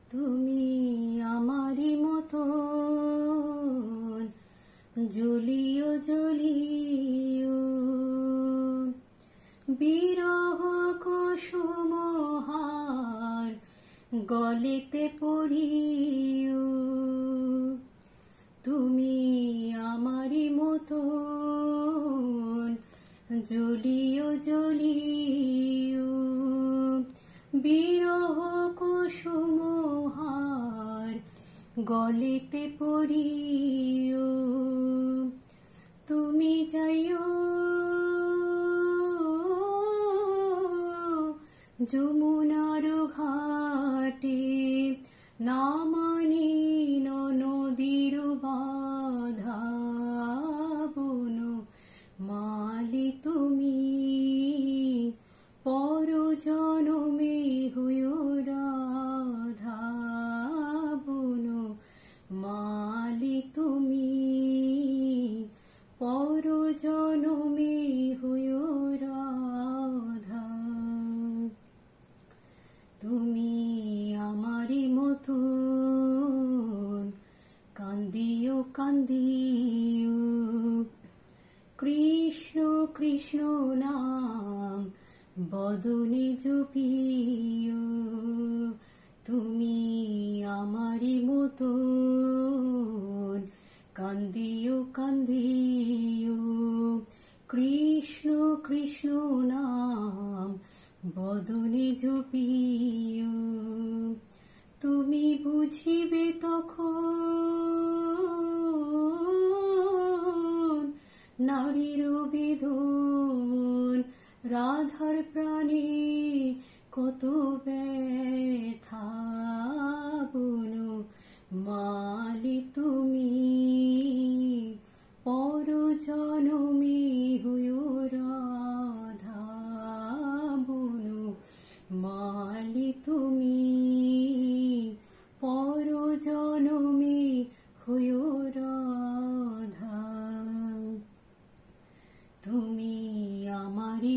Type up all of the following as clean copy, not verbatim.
তুমি আমারই মতন জ্বলিও জ্বলিও, বিরহ কুসুমহার গলেতে পড়িও। তুমি আমারই মতন জ্বলিও জ্বলিও, বিরহ কুসুমহার গলেতে পড়িও। তুমি যাইও যমুনার ঘাটে, না মানি নদীর বাধা বন মালি। তুমি পর জনমে হইও রাধা বন মালি। তুমি পর জনমে হইও রাধা। তুমি আমারই মতন কান্দিও কান্দিও, কৃষ্ণ কৃষ্ণ নাম বদনে জপিও। তুমি আমারই মতন কান্দিও কান্দিও, কৃষ্ণ কৃষ্ণ নাম বদনে জপিও। তুমি বুঝিবে তখন নারীর বেদন, রাধার প্রাণে কত ব্যথা বন মালি। তুমি পর জনমে হইও রাধা বন মালি। তুমি পর জনমে হইও রাধা। তুমি আমারই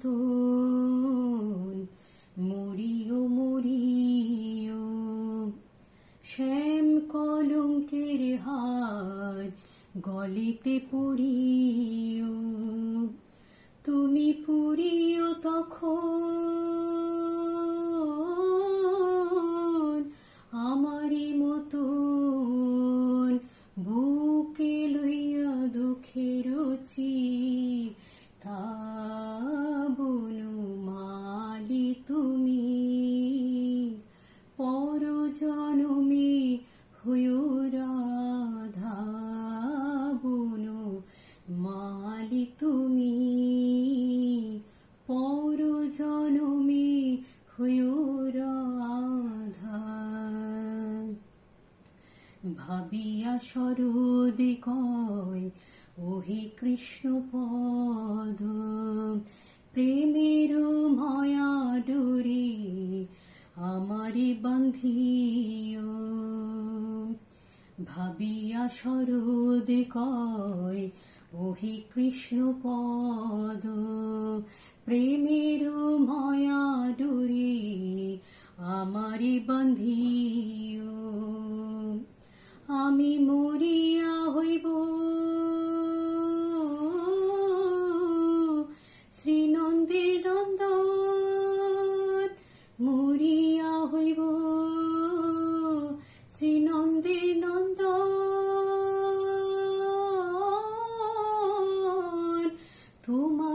মতন মরিও মরিও, শ্যাম কলঙ্কের হার গলিতে পড়িও। তুমি পুরিও তখন আমারই মতন বুকে লইয়া দুঃখের চিতা বন মালি। তুমি পর জনমে হইও রাধা বন মালি। তুমি পর জনমে হইও রাধা। ভাবিয়া শরদে কয় ওহে কৃষ্ণ পদ, প্রেমের মায়া ডোরে আমারে বান্ধিও। ভাবিয়া শরদে কয় ওহে কৃষ্ণ পদ, প্রেমের মায়া ডোরে আমারে বান্ধিও। আমি মরিয়া হইব শ্রীনন্দের নন্দন, মরিয়া হইব শ্রীনন্দের নন্দন। তোমার